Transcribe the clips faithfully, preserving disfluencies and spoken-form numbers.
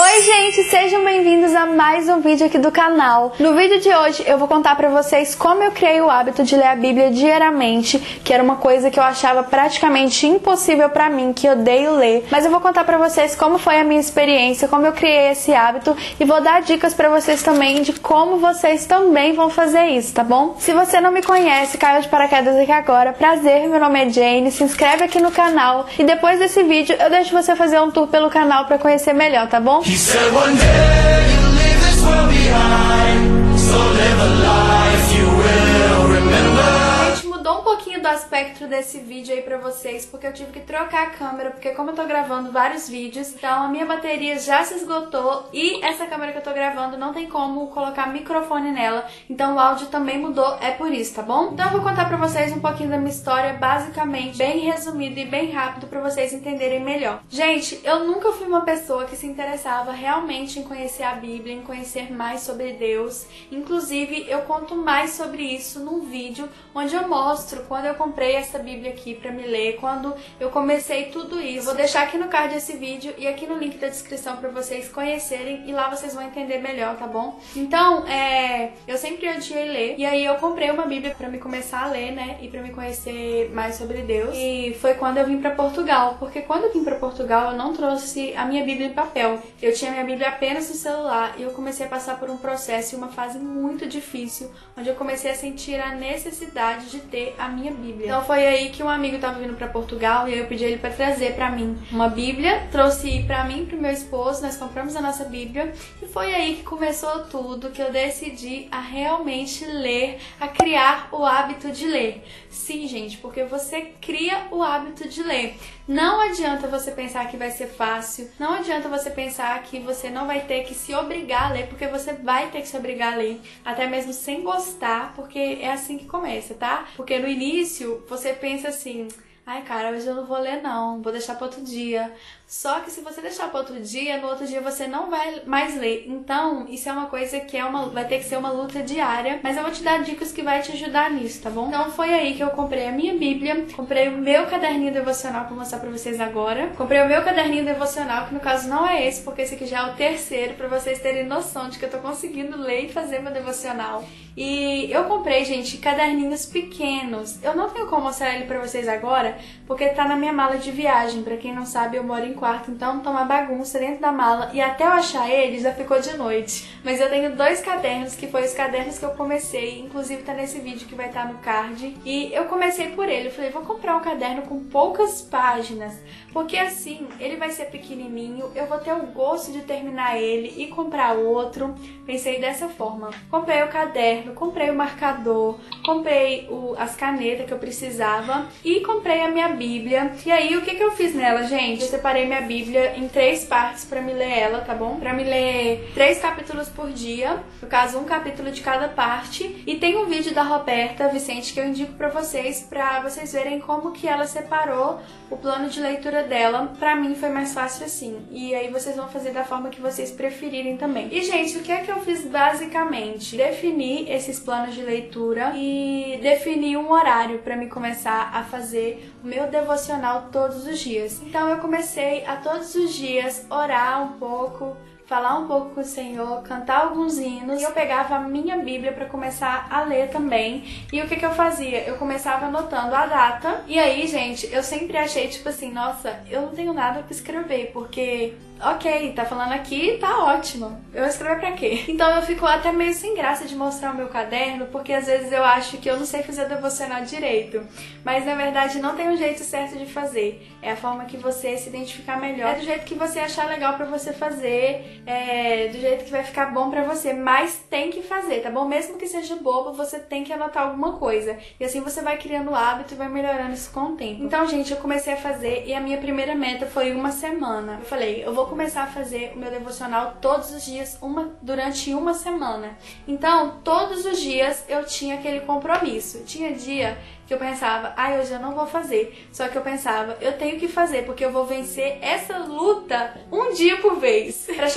Oi gente, sejam bem-vindos a mais um vídeo aqui do canal. No vídeo de hoje eu vou contar pra vocês como eu criei o hábito de ler a Bíblia diariamente, que era uma coisa que eu achava praticamente impossível pra mim, que eu odeio ler. Mas eu vou contar pra vocês como foi a minha experiência, como eu criei esse hábito e vou dar dicas pra vocês também de como vocês também vão fazer isso, tá bom? Se você não me conhece, caiu de paraquedas aqui agora, prazer, meu nome é Jane, se inscreve aqui no canal e depois desse vídeo eu deixo você fazer um tour pelo canal pra conhecer melhor, tá bom? He said one day you'll leave this world behind, so live a life you will remember. Mudou um pouquinho do aspecto desse vídeo aí pra vocês, porque eu tive que trocar a câmera, porque como eu tô gravando vários vídeos, então a minha bateria já se esgotou e essa câmera que eu tô gravando não tem como colocar microfone nela, então o áudio também mudou, é por isso, tá bom? Então eu vou contar pra vocês um pouquinho da minha história, basicamente, bem resumido e bem rápido pra vocês entenderem melhor. Gente, eu nunca fui uma pessoa que se interessava realmente em conhecer a Bíblia, em conhecer mais sobre Deus, inclusive eu conto mais sobre isso num vídeo onde eu mostro quando eu comprei essa Bíblia aqui pra me ler, quando eu comecei tudo isso. Vou deixar aqui no card esse vídeo e aqui no link da descrição pra vocês conhecerem e lá vocês vão entender melhor, tá bom? Então, é... eu sempre odiei ler e aí eu comprei uma Bíblia pra me começar a ler, né? E pra me conhecer mais sobre Deus. E foi quando eu vim pra Portugal, porque quando eu vim pra Portugal eu não trouxe a minha Bíblia em papel. Eu tinha minha Bíblia apenas no celular e eu comecei a passar por um processo e uma fase muito difícil, onde eu comecei a sentir a necessidade de ter a minha Bíblia. Então foi aí que um amigo tava vindo pra Portugal e aí eu pedi ele pra trazer pra mim uma Bíblia, trouxe pra mim e pro meu esposo, nós compramos a nossa Bíblia e foi aí que começou tudo, que eu decidi a realmente ler, a criar o hábito de ler. Sim, gente, porque você cria o hábito de ler. Não adianta você pensar que vai ser fácil, não adianta você pensar que você não vai ter que se obrigar a ler, porque você vai ter que se obrigar a ler, até mesmo sem gostar, porque é assim que começa, tá? Porque no início você pensa assim, ai cara, hoje eu não vou ler não, vou deixar para outro dia. Só que se você deixar para outro dia, no outro dia você não vai mais ler. Então, isso é uma coisa que é uma, vai ter que ser uma luta diária, mas eu vou te dar dicas que vai te ajudar nisso, tá bom? Então foi aí que eu comprei a minha Bíblia, comprei o meu caderninho devocional pra mostrar pra vocês agora. Comprei o meu caderninho devocional, que no caso não é esse, porque esse aqui já é o terceiro, pra vocês terem noção de que eu tô conseguindo ler e fazer meu devocional. E eu comprei, gente, caderninhos pequenos. Eu não tenho como mostrar ele pra vocês agora, porque tá na minha mala de viagem. Pra quem não sabe, eu moro em quarto, então tá uma bagunça dentro da mala. E até eu achar ele, já ficou de noite. Mas eu tenho dois cadernos, que foi os cadernos que eu comecei. Inclusive tá nesse vídeo que vai estar no card. E eu comecei por ele. Eu falei, vou comprar um caderno com poucas páginas, porque assim, ele vai ser pequenininho, eu vou ter o gosto de terminar ele e comprar outro. Pensei dessa forma. Comprei o caderno, comprei o marcador, comprei o, as canetas que eu precisava e comprei a minha Bíblia. E aí, o que que eu fiz nela, gente? Eu separei minha Bíblia em três partes pra me ler ela, tá bom? Pra me ler três capítulos por dia, no caso, um capítulo de cada parte. E tem um vídeo da Roberta Vicente que eu indico pra vocês, pra vocês verem como que ela separou o plano de leitura dela. Pra mim foi mais fácil assim. E aí vocês vão fazer da forma que vocês preferirem também. E, gente, o que é que eu fiz basicamente? Defini esses planos de leitura e defini um horário pra me começar a fazer o meu devocional todos os dias. Então eu comecei a todos os dias orar um pouco, falar um pouco com o Senhor, cantar alguns hinos, e eu pegava a minha Bíblia para começar a ler também. E o que que eu fazia? Eu começava anotando a data, e aí, gente, eu sempre achei, tipo assim, nossa, eu não tenho nada para escrever, porque... ok, tá falando aqui, tá ótimo. Eu vou escrever pra quê? Então eu fico até meio sem graça de mostrar o meu caderno, porque às vezes eu acho que eu não sei fazer devocional direito. Mas na verdade não tem um jeito certo de fazer. É a forma que você se identificar melhor. É do jeito que você achar legal pra você fazer, é do jeito que vai ficar bom pra você. Mas tem que fazer, tá bom? Mesmo que seja bobo, você tem que anotar alguma coisa. E assim você vai criando o hábito e vai melhorando isso com o tempo. Então, gente, eu comecei a fazer e a minha primeira meta foi uma semana. Eu falei, eu vou começar a fazer o meu devocional todos os dias, uma, durante uma semana. Então, todos os dias eu tinha aquele compromisso. Tinha dia que eu pensava, ai, hoje eu não vou fazer. Só que eu pensava, eu tenho que fazer, porque eu vou vencer essa luta um dia por vez. Pra chegar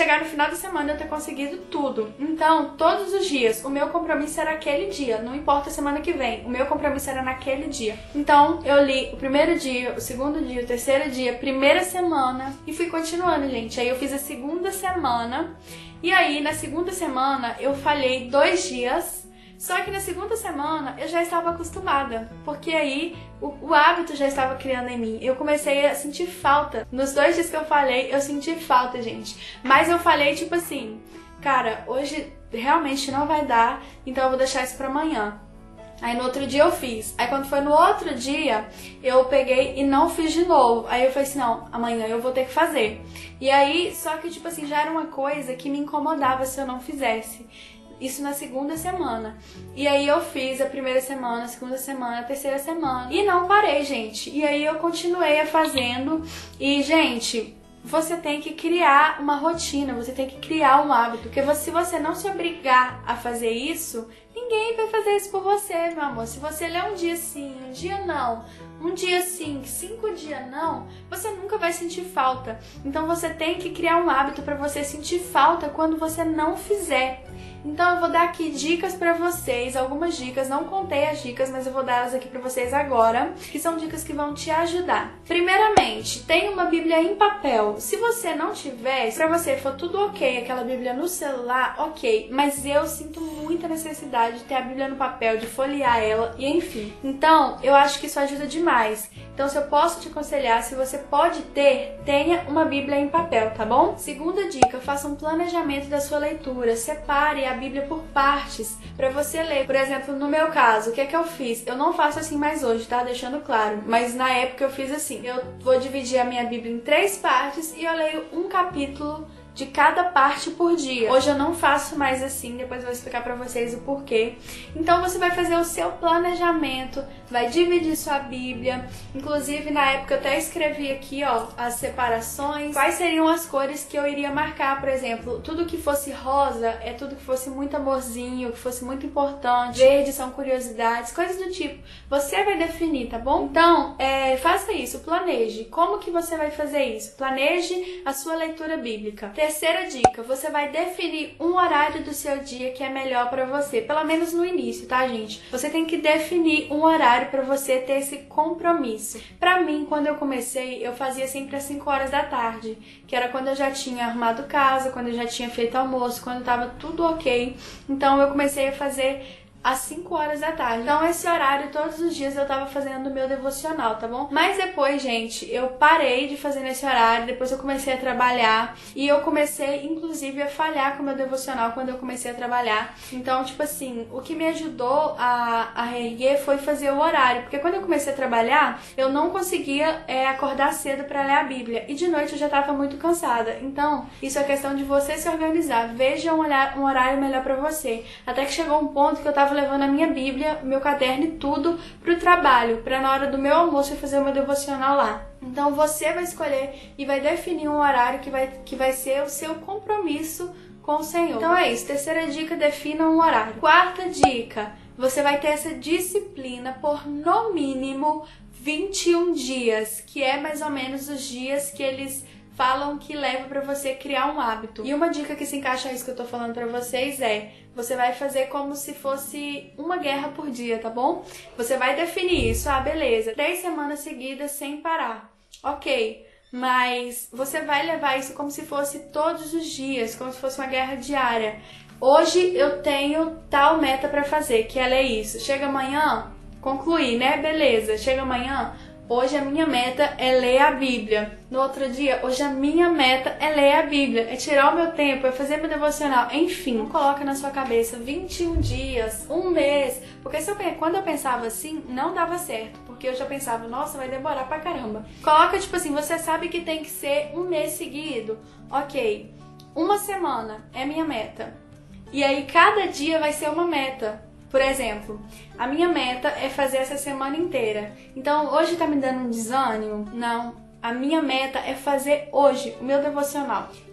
chegar no final da semana eu ter conseguido tudo. Então, todos os dias, o meu compromisso era aquele dia, não importa a semana que vem, o meu compromisso era naquele dia. Então, eu li o primeiro dia, o segundo dia, o terceiro dia, primeira semana e fui continuando, gente. Aí eu fiz a segunda semana e aí na segunda semana eu falhei dois dias. Só que na segunda semana eu já estava acostumada, porque aí o, o hábito já estava criando em mim. Eu comecei a sentir falta. Nos dois dias que eu falei, eu senti falta, gente. Mas eu falei tipo assim, cara, hoje realmente não vai dar, então eu vou deixar isso pra amanhã. Aí no outro dia eu fiz. Aí quando foi no outro dia, eu peguei e não fiz de novo. Aí eu falei assim, não, amanhã eu vou ter que fazer. E aí, só que tipo assim, já era uma coisa que me incomodava se eu não fizesse. Isso na segunda semana. E aí eu fiz a primeira semana, a segunda semana, a terceira semana. E não parei, gente. E aí eu continuei a fazendo. E, gente, você tem que criar uma rotina, você tem que criar um hábito. Porque se você não se obrigar a fazer isso, ninguém vai fazer isso por você, meu amor. Se você ler um dia sim, um dia não, um dia sim, cinco dias não, você nunca vai sentir falta. Então você tem que criar um hábito para você sentir falta quando você não fizer. Então eu vou dar aqui dicas pra vocês, algumas dicas, não contei as dicas, mas eu vou dar elas aqui pra vocês agora, que são dicas que vão te ajudar. Primeiramente, tem uma Bíblia em papel. Se você não tiver, se pra você for tudo ok, aquela Bíblia no celular, ok, mas eu sinto muita necessidade de ter a Bíblia no papel, de folhear ela e enfim. Então, eu acho que isso ajuda demais. Então, se eu posso te aconselhar, se você pode ter, tenha uma Bíblia em papel, tá bom? Segunda dica, faça um planejamento da sua leitura, separe a Bíblia por partes para você ler. Por exemplo, no meu caso, o que é que eu fiz? Eu não faço assim mais hoje, tá? Deixando claro. Mas na época eu fiz assim. Eu vou dividir a minha Bíblia em três partes e eu leio um capítulo de cada parte por dia. Hoje eu não faço mais assim, depois eu vou explicar pra vocês o porquê. Então você vai fazer o seu planejamento, vai dividir sua Bíblia. Inclusive na época eu até escrevi aqui, ó, as separações, quais seriam as cores que eu iria marcar, por exemplo, tudo que fosse rosa é tudo que fosse muito amorzinho, que fosse muito importante, verde são curiosidades, coisas do tipo. Você vai definir, tá bom? Então, é, faça isso, planeje. Como que você vai fazer isso? Planeje a sua leitura bíblica. Terceira dica, você vai definir um horário do seu dia que é melhor pra você, pelo menos no início, tá, gente? Você tem que definir um horário pra você ter esse compromisso. Pra mim, quando eu comecei, eu fazia sempre às cinco horas da tarde, que era quando eu já tinha arrumado casa, quando eu já tinha feito almoço, quando tava tudo ok. Então eu comecei a fazer às cinco horas da tarde. Então esse horário, todos os dias eu tava fazendo o meu devocional, tá bom? Mas depois, gente, eu parei de fazer nesse horário, depois eu comecei a trabalhar e eu comecei, inclusive, a falhar com o meu devocional quando eu comecei a trabalhar. Então, tipo assim, o que me ajudou a, a reerguer foi fazer o horário, porque quando eu comecei a trabalhar, eu não conseguia é, acordar cedo pra ler a Bíblia e de noite eu já tava muito cansada. Então, isso é questão de você se organizar, veja um, olhar, um horário melhor pra você. Até que chegou um ponto que eu tava levando a minha Bíblia, meu caderno e tudo pro trabalho, pra na hora do meu almoço eu fazer o meu devocional lá. Então você vai escolher e vai definir um horário que vai, que vai ser o seu compromisso com o Senhor. Então é isso, terceira dica, defina um horário. Quarta dica, você vai ter essa disciplina por no mínimo vinte e um dias, que é mais ou menos os dias que eles falam que leva pra você criar um hábito. E uma dica que se encaixa a isso que eu tô falando pra vocês é, você vai fazer como se fosse uma guerra por dia, tá bom? Você vai definir isso, ah, beleza, três semanas seguidas sem parar. Ok, mas você vai levar isso como se fosse todos os dias, como se fosse uma guerra diária. Hoje eu tenho tal meta pra fazer, que ela é isso. Chega amanhã, concluir, né? Beleza, chega amanhã, hoje a minha meta é ler a Bíblia. No outro dia, hoje a minha meta é ler a Bíblia, é tirar o meu tempo, é fazer meu devocional. Enfim, não coloca na sua cabeça vinte e um dias, um mês. Porque se eu, quando eu pensava assim, não dava certo. Porque eu já pensava, nossa, vai demorar pra caramba. Coloca tipo assim, você sabe que tem que ser um mês seguido. Ok, uma semana é minha meta. E aí cada dia vai ser uma meta. Por exemplo, a minha meta é fazer essa semana inteira. Então, hoje tá me dando um desânimo? Não. A minha meta é fazer hoje o meu devocional.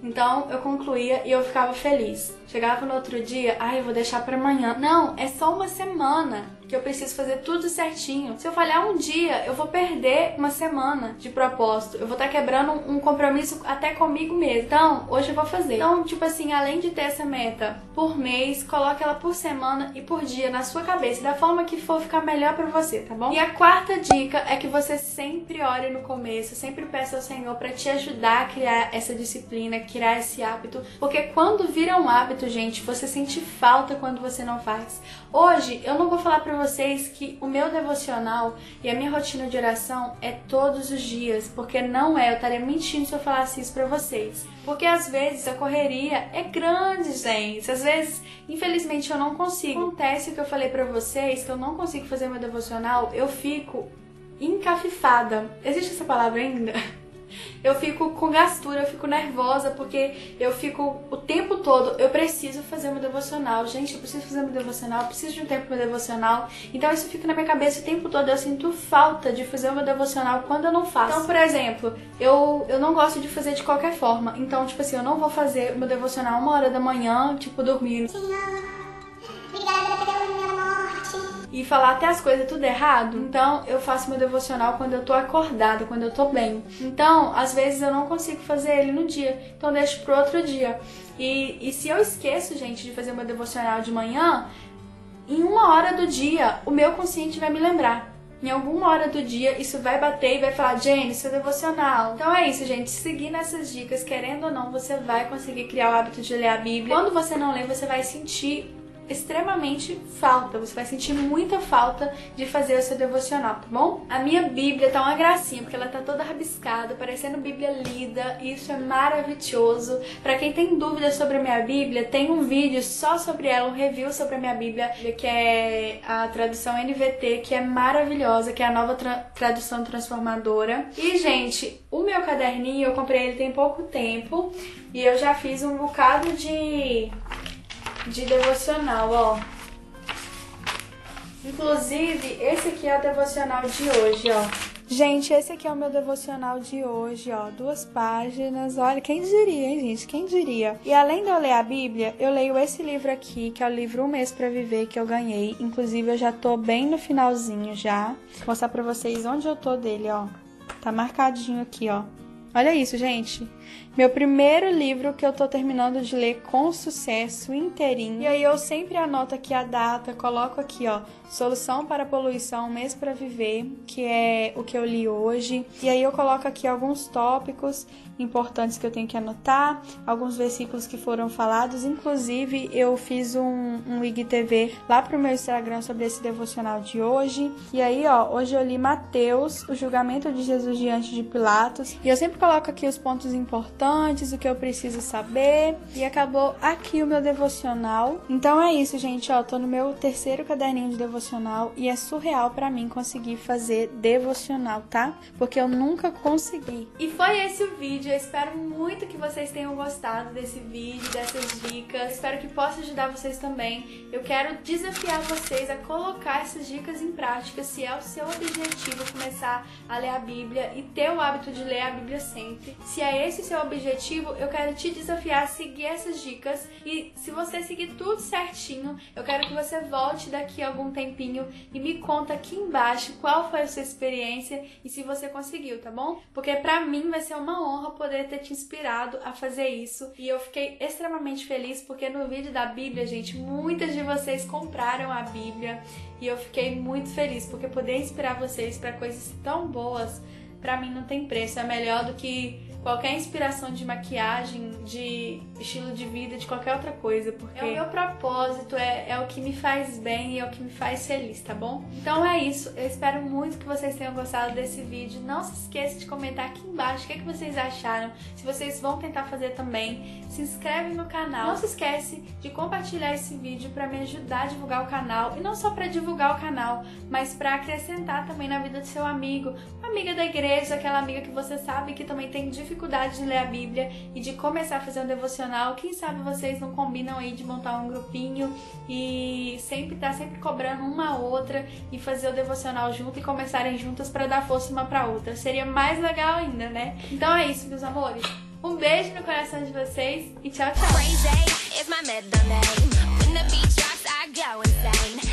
Então eu concluía e eu ficava feliz. Chegava no outro dia, ai, eu vou deixar pra amanhã. Não, é só uma semana que eu preciso fazer tudo certinho. Se eu falhar um dia, eu vou perder uma semana de propósito. Eu vou estar quebrando um compromisso até comigo mesmo. Então, hoje eu vou fazer. Então, tipo assim, além de ter essa meta por mês, coloque ela por semana e por dia na sua cabeça, da forma que for ficar melhor pra você, tá bom? E a quarta dica é que você sempre ore no começo, sempre peça ao Senhor pra te ajudar a criar essa disciplina, criar esse hábito, porque quando vira um hábito, gente, você sente falta quando você não faz. Hoje, eu não vou falar pra vocês que o meu devocional e a minha rotina de oração é todos os dias, porque não é, eu estaria mentindo se eu falasse isso pra vocês. Porque às vezes a correria é grande, gente. Às vezes, infelizmente, eu não consigo. Acontece o que eu falei pra vocês, que eu não consigo fazer meu devocional, eu fico encafifada. Existe essa palavra ainda? Eu fico com gastura, eu fico nervosa, porque eu fico o tempo todo, eu preciso fazer meu devocional. Gente, eu preciso fazer meu devocional, eu preciso de um tempo pro meu devocional. Então isso fica na minha cabeça o tempo todo, eu sinto falta de fazer o meu devocional quando eu não faço. Então, por exemplo, eu, eu não gosto de fazer de qualquer forma. Então, tipo assim, eu não vou fazer o meu devocional uma hora da manhã, tipo, dormindo. Senhor, obrigada pela minha morte. E falar até as coisas tudo errado. Então eu faço meu devocional quando eu tô acordada, quando eu tô bem. Então, às vezes eu não consigo fazer ele no dia, então eu deixo pro outro dia. E, e se eu esqueço, gente, de fazer meu devocional de manhã, em uma hora do dia, o meu consciente vai me lembrar. Em alguma hora do dia, isso vai bater e vai falar, Jenny, seu devocional. Então é isso, gente. Seguindo essas dicas, querendo ou não, você vai conseguir criar o hábito de ler a Bíblia. Quando você não lê, você vai sentir extremamente falta, você vai sentir muita falta de fazer o seu devocional, tá bom? A minha Bíblia tá uma gracinha, porque ela tá toda rabiscada, parecendo Bíblia lida, e isso é maravilhoso. Pra quem tem dúvidas sobre a minha Bíblia, tem um vídeo só sobre ela, um review sobre a minha Bíblia, que é a tradução N V T, que é maravilhosa, que é a nova tra tradução transformadora. E, gente, o meu caderninho, eu comprei ele tem pouco tempo, e eu já fiz um bocado de... de devocional, ó. Inclusive, esse aqui é o devocional de hoje, ó. Gente, esse aqui é o meu devocional de hoje, ó. Duas páginas. Olha, quem diria, hein, gente? Quem diria? E além de eu ler a Bíblia, eu leio esse livro aqui, que é o livro Um Mês Pra Viver, que eu ganhei. Inclusive, eu já tô bem no finalzinho já. Vou mostrar pra vocês onde eu tô dele, ó. Tá marcadinho aqui, ó. Olha isso, gente. Meu primeiro livro que eu tô terminando de ler com sucesso, inteirinho. E aí eu sempre anoto aqui a data, coloco aqui, ó, Solução para a Poluição, Um Mês para Viver, que é o que eu li hoje. E aí eu coloco aqui alguns tópicos importantes que eu tenho que anotar, alguns versículos que foram falados. Inclusive, eu fiz um, um I G T V lá pro meu Instagram sobre esse devocional de hoje. E aí, ó, hoje eu li Mateus, o julgamento de Jesus diante de Pilatos. E eu sempre coloco aqui os pontos importantes, o que eu preciso saber. E acabou aqui o meu devocional. Então é isso, gente, ó, tô no meu terceiro caderninho de devocional e é surreal pra mim conseguir fazer devocional, tá? Porque eu nunca consegui. E foi esse o vídeo. Eu espero muito que vocês tenham gostado desse vídeo, dessas dicas. Eu espero que possa ajudar vocês também. Eu quero desafiar vocês a colocar essas dicas em prática, se é o seu objetivo começar a ler a Bíblia e ter o hábito de ler a Bíblia sempre. Se é esse o seu objetivo, eu quero te desafiar a seguir essas dicas e se você seguir tudo certinho, eu quero que você volte daqui a algum tempinho e me conta aqui embaixo qual foi a sua experiência e se você conseguiu, tá bom? Porque pra mim vai ser uma honra poder ter te inspirado a fazer isso. E eu fiquei extremamente feliz porque no vídeo da Bíblia, gente, muitas de vocês compraram a Bíblia e eu fiquei muito feliz porque poder inspirar vocês para coisas tão boas, pra mim não tem preço. É melhor do que qualquer inspiração de maquiagem, de estilo de vida, de qualquer outra coisa, porque é o meu propósito, é, é o que me faz bem e é o que me faz feliz, tá bom? Então é isso, eu espero muito que vocês tenham gostado desse vídeo. Não se esqueça de comentar aqui embaixo o que, é que vocês acharam, se vocês vão tentar fazer também. Se inscreve no canal, não se esquece de compartilhar esse vídeo para me ajudar a divulgar o canal, e não só para divulgar o canal, mas para acrescentar também na vida do seu amigo, uma amiga da igreja, aquela amiga que você sabe que também tem dificuldade dificuldade de ler a Bíblia e de começar a fazer um devocional. Quem sabe vocês não combinam aí de montar um grupinho e sempre tá sempre cobrando uma a outra e fazer o devocional junto e começarem juntas para dar força uma para outra. Seria mais legal ainda, né? Então é isso, meus amores. Um beijo no coração de vocês e tchau, tchau! Crazy is my middle name. When the beat drops, I go insane.